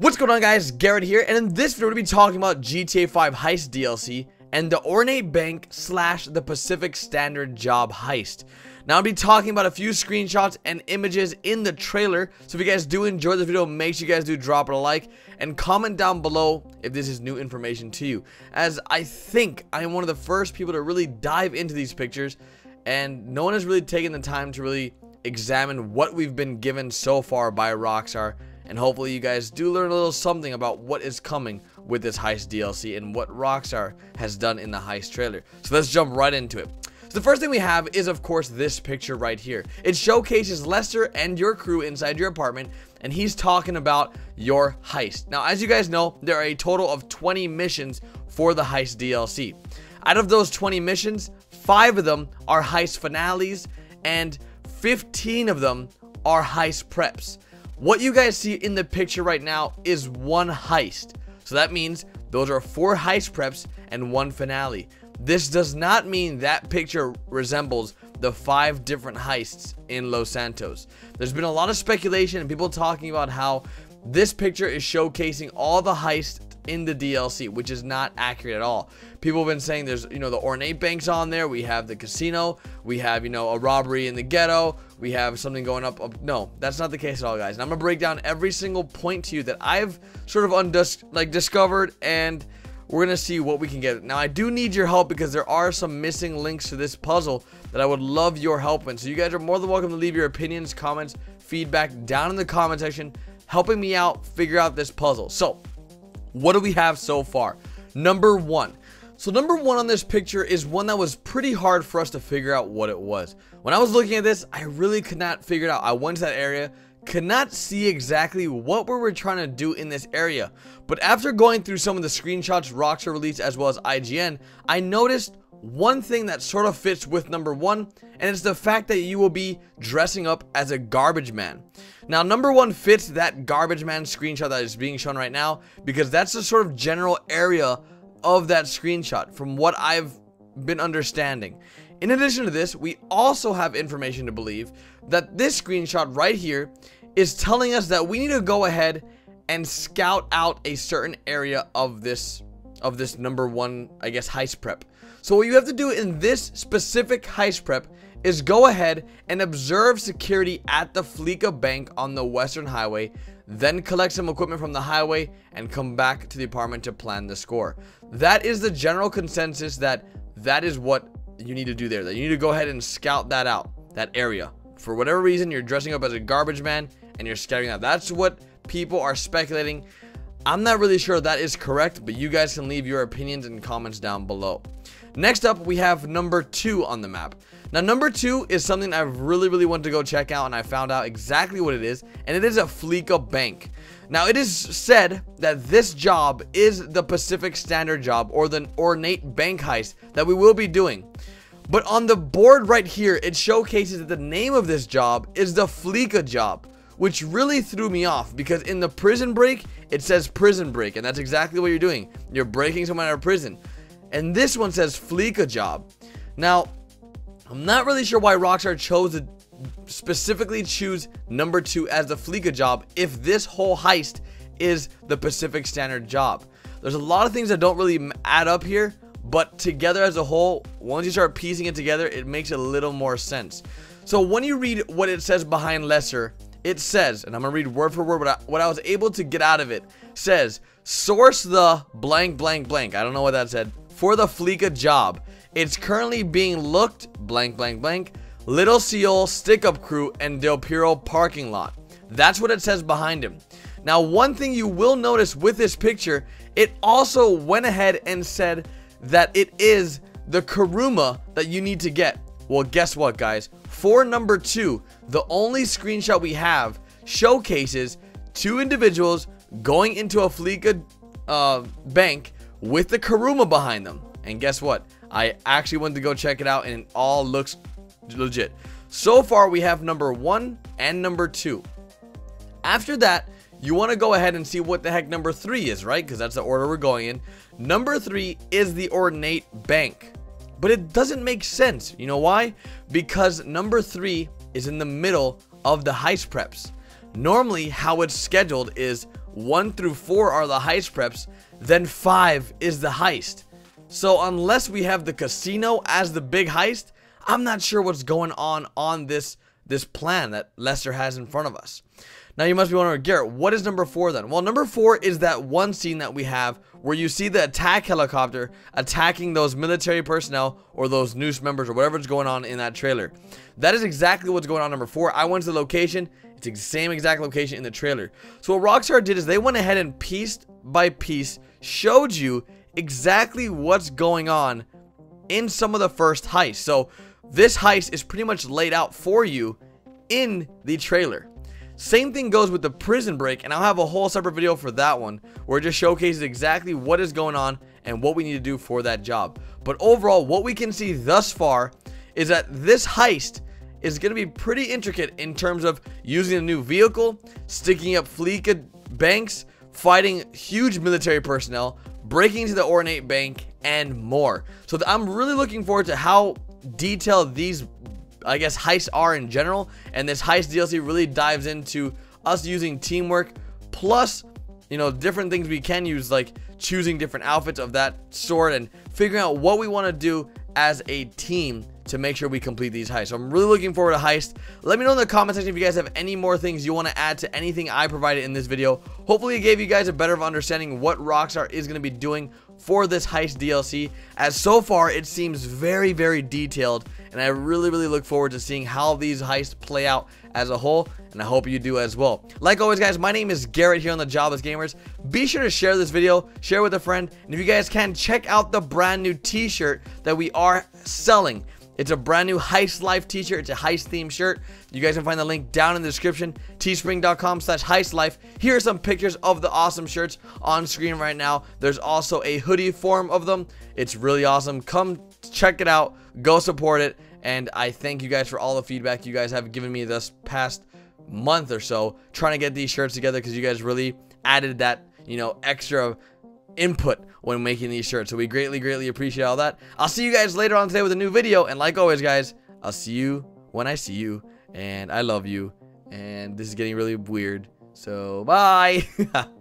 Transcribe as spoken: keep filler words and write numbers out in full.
What's going on, guys? Garrett here, and in this video we're going to be talking about G T A five Heist D L C and the Ornate Bank slash the Pacific Standard Job Heist. Now I'll be talking about a few screenshots and images in the trailer, so if you guys do enjoy this video, make sure you guys do drop it a like and comment down below if this is new information to you, as I think I am one of the first people to really dive into these pictures, and no one has really taken the time to really examine what we've been given so far by Rockstar. And hopefully you guys do learn a little something about what is coming with this Heist D L C and what Rockstar has done in the Heist trailer. So let's jump right into it. So the first thing we have is, of course, this picture right here. It showcases Lester and your crew inside your apartment, and he's talking about your heist. Now, as you guys know, there are a total of twenty missions for the Heist D L C. Out of those twenty missions, five of them are heist finales, and fifteen of them are heist preps. What you guys see in the picture right now is one heist. So that means those are four heist preps and one finale. This does not mean that picture resembles the five different heists in Los Santos. There's been a lot of speculation and people talking about how this picture is showcasing all the heists in the D L C, which is not accurate at all. People have been saying there's, you know, the Ornate Bank's on there, we have the casino, we have, you know, a robbery in the ghetto, we have something going up, up no, that's not the case at all, guys. And I'm gonna break down every single point to you that I've sort of undis like discovered, and we're gonna see what we can get. Now I do need your help because there are some missing links to this puzzle that I would love your help in. So you guys are more than welcome to leave your opinions, comments, feedback down in the comment section, helping me out figure out this puzzle. So what do we have so far? Number one. So number one on this picture is one that was pretty hard for us to figure out what it was. When I was looking at this, I really could not figure it out. I went to that area, could not see exactly what we were trying to do in this area. But after going through some of the screenshots Rockstar released as well as I G N, I noticed one thing that sort of fits with number one, and it's the fact that you will be dressing up as a garbage man. Now, number one fits that garbage man screenshot that is being shown right now, because that's the sort of general area of that screenshot from what I've been understanding. In addition to this, we also have information to believe that this screenshot right here is telling us that we need to go ahead and scout out a certain area of this of this number one, I guess, heist prep. So what you have to do in this specific heist prep is go ahead and observe security at the Fleeca Bank on the Western Highway, then collect some equipment from the highway and come back to the apartment to plan the score. That is the general consensus, that that is what you need to do there. That you need to go ahead and scout that out, that area. For whatever reason, you're dressing up as a garbage man and you're scouting out. That's what people are speculating. I'm not really sure that is correct, but you guys can leave your opinions and comments down below. Next up, we have number two on the map. Now, number two is something I've really, really wanted to go check out, and I found out exactly what it is, and it is a Fleeca Bank. Now, it is said that this job is the Pacific Standard Job, or the Ornate Bank heist that we will be doing. But on the board right here, it showcases that the name of this job is the Fleeca Job, which really threw me off, because in the Prison Break, it says Prison Break, and that's exactly what you're doing. You're breaking someone out of prison. And this one says Fleeca Job. Now, I'm not really sure why Rockstar chose to specifically choose number two as the Fleeca Job if this whole heist is the Pacific Standard Job. There's a lot of things that don't really add up here, but together as a whole, once you start piecing it together, it makes a little more sense. So when you read what it says behind Lester, it says, and I'm gonna read word for word what I, what I was able to get out of it, says, source the blank blank blank, I don't know what that said, for the Fleeca Job. It's currently being looked blank blank blank, Little Seoul, Stick Up Crew, and Del Piro parking lot. That's what it says behind him. Now, one thing you will notice with this picture, it also went ahead and said that it is the Kuruma that you need to get. Well, guess what, guys? For number two, the only screenshot we have showcases two individuals going into a Fleeca uh, bank with the Kuruma behind them. And guess what? I actually went to go check it out, and it all looks legit. So far, we have number one and number two. After that, you want to go ahead and see what the heck number three is, right? Because that's the order we're going in. Number three is the Ornate Bank. But it doesn't make sense. You know why? Because number three is in the middle of the heist preps. Normally, how it's scheduled is one through four are the heist preps, then five is the heist. So unless we have the casino as the big heist, I'm not sure what's going on on this this plan that Lester has in front of us. Now you must be wondering, Garrett, what is number four then? Well, number four is that one scene that we have where you see the attack helicopter attacking those military personnel or those Noose members or whatever's going on in that trailer. That is exactly what's going on number four. I went to the location. It's the same exact location in the trailer. So what Rockstar did is they went ahead and piece by piece showed you exactly what's going on in some of the first heists. So this heist is pretty much laid out for you in the trailer. Same thing goes with the prison break, and I'll have a whole separate video for that one where it just showcases exactly what is going on and what we need to do for that job. But overall, what we can see thus far is that this heist is going to be pretty intricate in terms of using a new vehicle, sticking up Fleeca banks, fighting huge military personnel, breaking into the ornate bank, and more. So I'm really looking forward to how detailed these, I guess, heists are in general, and this heist D L C really dives into us using teamwork, plus, you know, different things we can use, like choosing different outfits of that sort and figuring out what we want to do as a team to make sure we complete these heists. So I'm really looking forward to heist. Let me know in the comment section if you guys have any more things you want to add to anything I provided in this video. Hopefully it gave you guys a better understanding what Rockstar is going to be doing for this heist D L C, as so far it seems very, very detailed, and I really, really look forward to seeing how these heists play out as a whole, and I hope you do as well. Like always, guys, my name is Garrett here on the Jobless Gamers. Be sure to share this video, share with a friend, and if you guys can, check out the brand new t-shirt that we are selling. It's a brand new Heist Life t-shirt. It's a heist themed shirt. You guys can find the link down in the description, teespring dot com slash heist life. Here are some pictures of the awesome shirts on screen right now. There's also a hoodie form of them. It's really awesome. Come check it out. Go support it. And I thank you guys for all the feedback you guys have given me this past month or so trying to get these shirts together, because you guys really added that, you know, extra input when making these shirts. So we greatly, greatly appreciate all that. I'll see you guys later on today with a new video. And like always, guys, I'll see you when I see you. And I love you. And this is getting really weird. So bye.